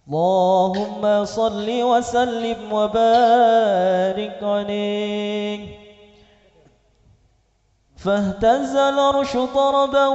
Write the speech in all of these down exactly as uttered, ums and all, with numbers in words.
اللهم صل وسلم وبارك عليه. فاهتز العرش طربا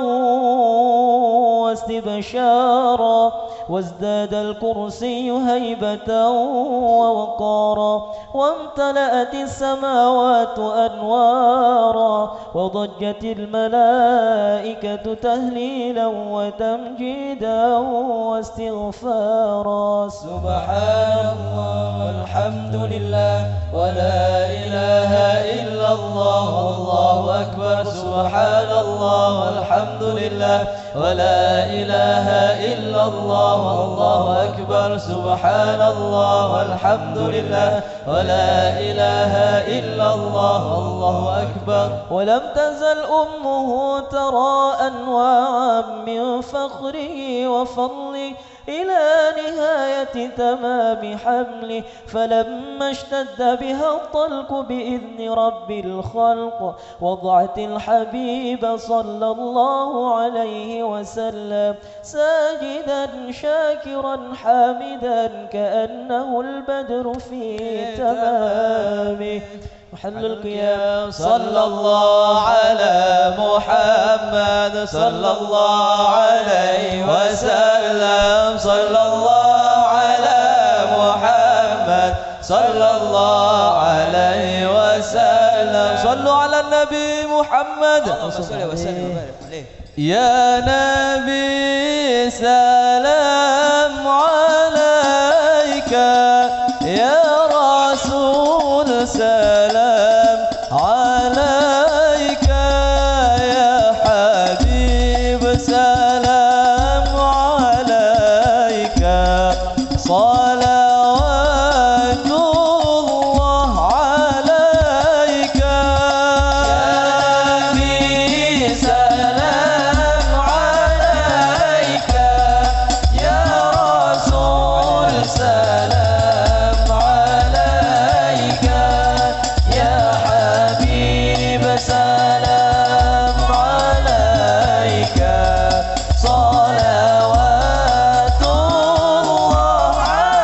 واستبشارا وازداد الكرسي هيبة ووقارا وامتلأت السماوات أنوارا وضجت الملائكة تهليلا وتمجيدا واستغفارا. سبحان الله والحمد لله ولا إله إلا الله والله أكبر. سبحان الله والحمد لله ولا إله إلا الله والله أكبر. سبحان الله والحمد لله ولا إله إلا الله والله أكبر. ولم تزل أمه ترى أنواعا من فخره وفضله إلى نهاية تمام حمله، فلما اشتد بها الطلق بإذن رب الخلق وضعت الحبيب صلى الله عليه وسلم ساجدا شاكرا حامدا كأنه البدر في تمامه. محل القيام. صلى الله على محمد صلى الله عليه وسلم. صلى الله على محمد صلى الله عليه وسلم. صلوا على النبي محمد صلى الله عليه وسلم. يا نبي سلام عليك، يا رسول سلام عليك، يا حبيب سلام عليك. صلوات الله عليك. يا نبي سلام عليك، يا رسول سلام عليك، يا حبيب سلام عليك. صلوات الله عليك.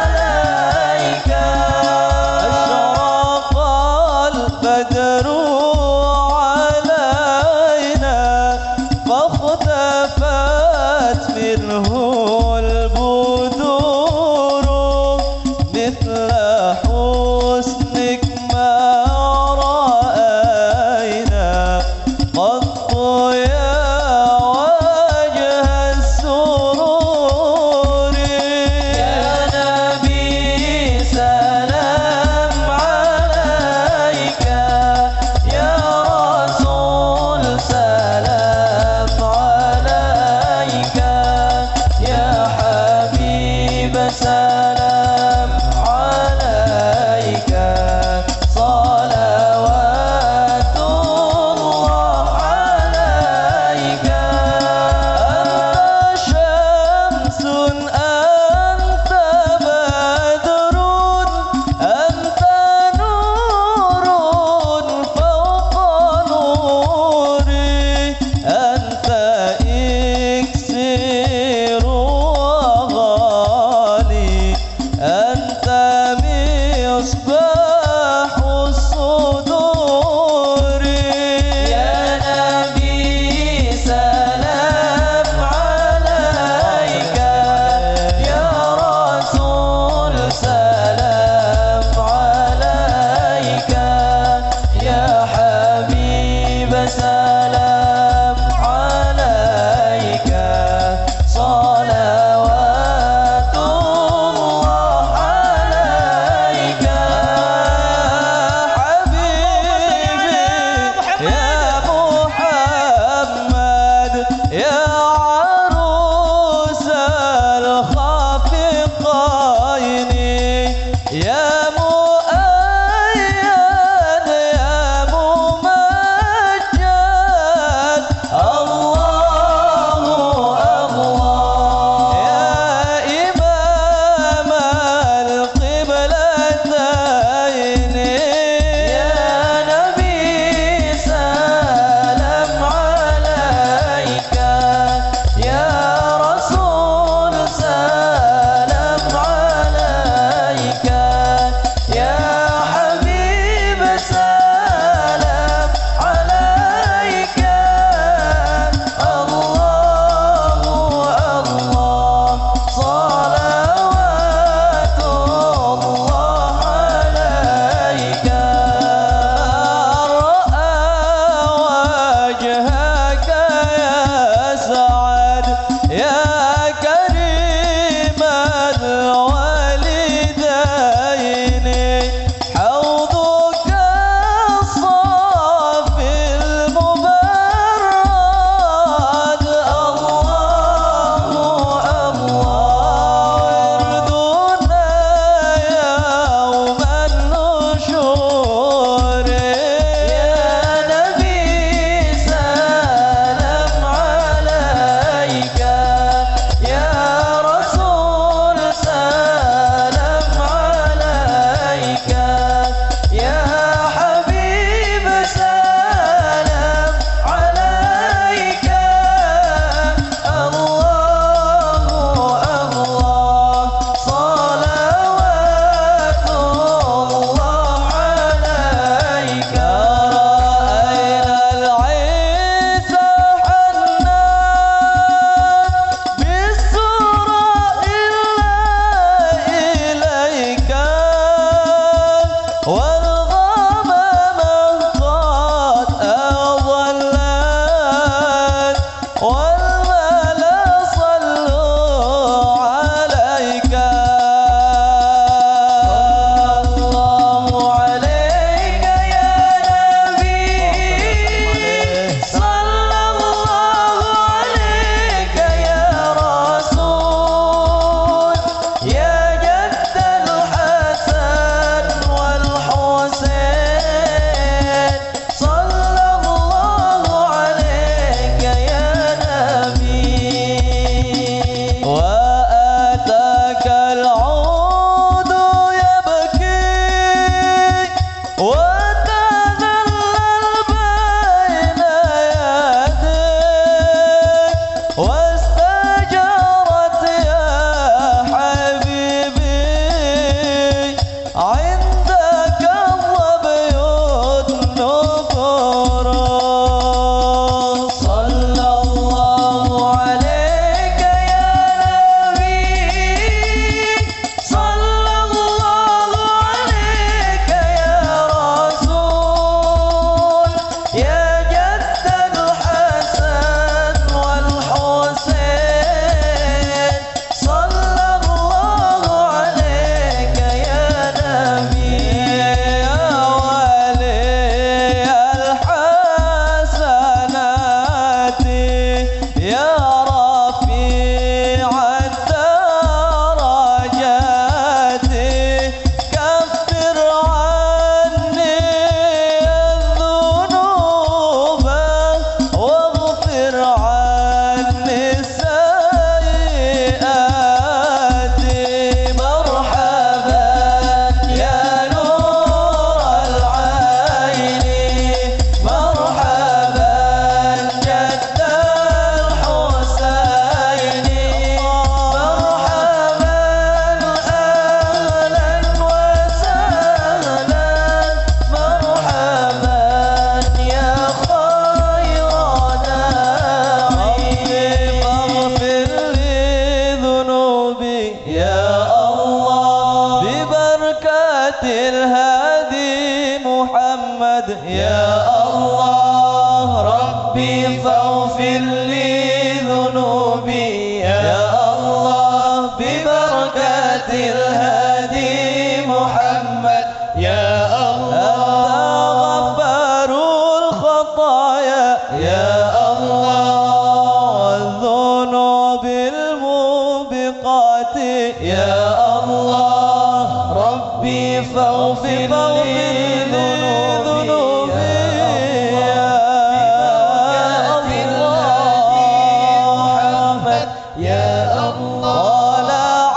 الهادي محمد يا الله. أنت غفار الخطايا يا الله، والذنوب الموبقات يا الله. ربي فاغفر لي ذنوبي يا الله، ببركة الهادي محمد يا الله. طلع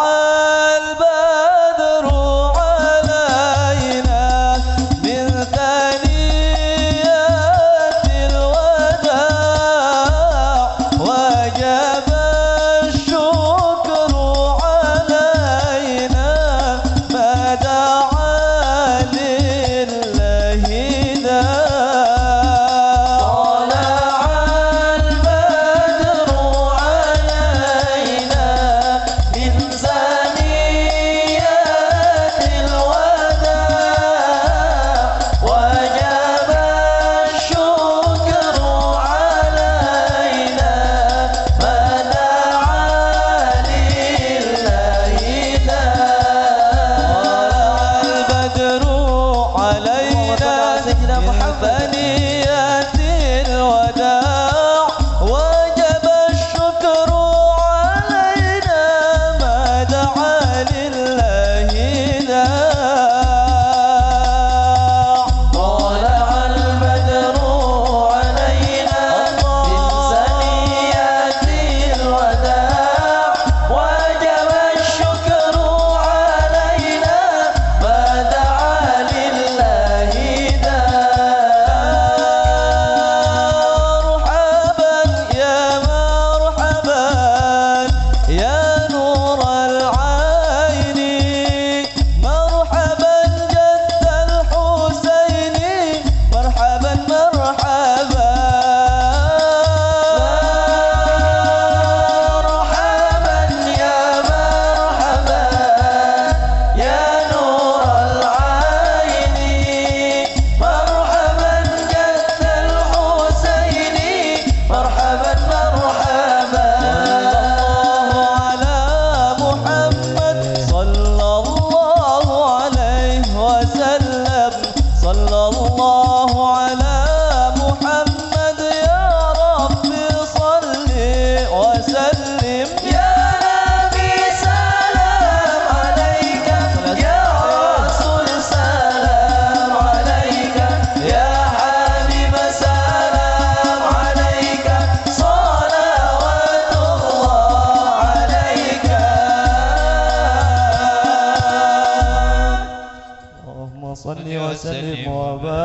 البدر علينا من ثنيات الوداع، وجب الشكر علينا ما دعا لله داع. طلع البدر علينا من ثنيات الوداع، وجب الشكر علينا ما دعا لله داع. البدر علينا من ثنيات الوداع، وجب الشكر علينا ما دعا لله داع. طلع البدر علينا من ثنيات الوداع، وجب الشكر علينا ما دعا لله داع. مرحبا يا مرحبا يا نور العين، مرحبا جد الحسين، مرحبا مرحبا. مرحبا يا مرحبا يا نور العين، مرحبا جد الحسين، مرحبا مرحبا. صلى الله عليه وسلم، صلى الله على محمد يا رب صل وسلم. يا نبي سلام عليك، يا رسول سلام عليك، يا حبيب سلام عليك، صلوات الله عليك. اللهم صل وسلم وبارك.